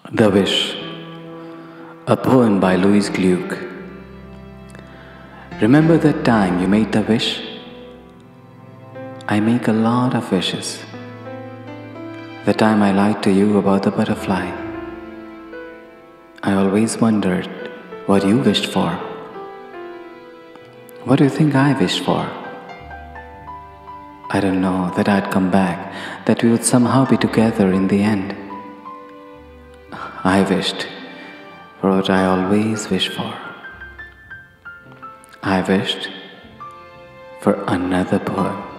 The Wish, a poem by Louise Glück. Remember that time you made the wish? I make a lot of wishes. The time I lied to you about the butterfly. I always wondered what you wished for. What do you think I wished for? I don't know that I'd come back, that we would somehow be together in the end. I wished for what I always wish for. I wished for another poem.